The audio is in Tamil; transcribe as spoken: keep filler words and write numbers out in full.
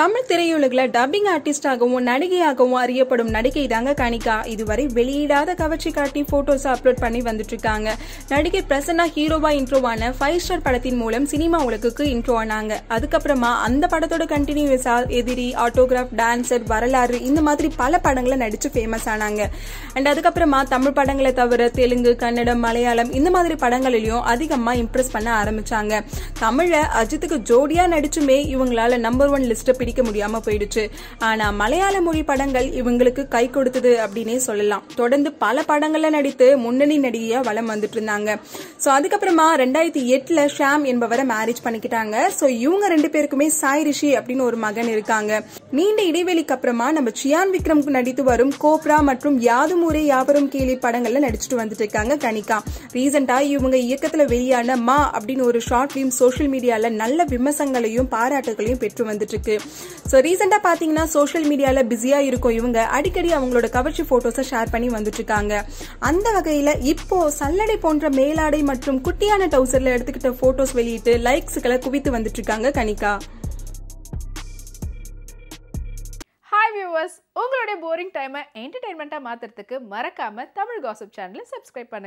தமிழ் திரையுலகில் டப்பிங் ஆர்டிஸ்டாகவும் நடிகையாகவும் அறியப்படும் நடிகை தாங்க கனிகா. இதுவரை வெளியிடாத கவர்ச்சி காட்டி போட்டோஸ் அப்லோட் பண்ணி வந்துட்டு இருக்காங்க. நடிகை பிரசன்னா ஹீரோவா இன்ட்ரோவான ஃபைவ் ஸ்டார் படத்தின் மூலம் சினிமா உலகுக்கு இன்ட்ரோ ஆனாங்க. அதுக்கப்புறமா அந்த படத்தோட கண்டினியூஸா எதிரி, ஆட்டோகிராஃப், டான்சர், வரலாறு இந்த மாதிரி பல படங்களை நடிச்சு ஃபேமஸ் ஆனாங்க. அண்ட் அதுக்கப்புறமா தமிழ் படங்களை தவிர தெலுங்கு, கன்னடம், மலையாளம் இந்த மாதிரி படங்களிலும் அதிகமா இம்ப்ரெஸ் பண்ண ஆரம்பிச்சாங்க. தமிழ அஜித்துக்கு ஜோடியா நடிச்சுமே இவங்களால நம்பர் ஒன் லிஸ்ட் பிடிக்க முடியாம போயிடுச்சு. ஆனா மலையாள மொழி படங்கள் இவங்களுக்கு கை கொடுத்தது அப்படின்னே சொல்லலாம். தொடர்ந்து பல படங்கள்ல நடித்து முன்னணி நடிகையா வலம் வந்துட்டு இருந்தாங்க. சோ அதுக்கப்புறமா ரெண்டாயிரத்தி எட்டுல ஷாம் என்பவரை மேரேஜ் பண்ணிக்கிட்டாங்க. சோ இவங்க ரெண்டு பேருக்குமே சாய் ரிஷி அப்படின்னு ஒரு மகன் இருக்காங்க. நீண்ட இடைவெளிக்கு அப்புறமா நம்ம சியான் விக்ரம் நடித்து வரும் கோப்ரா மற்றும் யாதும் ஊரே யாவரும் கேளி படங்கள்ல நடிச்சுட்டு வந்துட்டு இருக்காங்க கனிகா. ரீசெண்டா இவங்க இயக்கத்துல வெளியான மா அப்படின்னு ஒரு ஷார்ட் பிலிம் சோசியல் மீடியால நல்ல விமர்சனங்களையும் பாராட்டுகளையும் பெற்று வந்துட்டு இருக்கு. சோ ரீசெண்டா பாத்தீங்கன்னா சோசியல் மீடியால பிஸியா இருக்கும் இவங்க அடிக்கடி அவங்களோட கவர்ச்சி போட்டோஸை ஷேர் பண்ணி வந்துட்டு இருக்காங்க. அந்த வகையில இப்போ சல்லடை போன்ற மேலாடை மற்றும் குட்டியான டவுசர்ல எடுத்துக்கிட்ட போட்டோஸ் வெளியிட்டு லைக்ஸ்களை குவித்து வந்துட்டு இருக்காங்க கனிகா. ஹாய் வியூவர்ஸ், உங்களுடைய போரிங் டைமை என்டர்டைன்மெண்ட்டாக மாற்றுறதுக்கு மறக்காமல் தமிழ் காசிப் சேனலை சப்ஸ்கிரைப் பண்ணுங்க.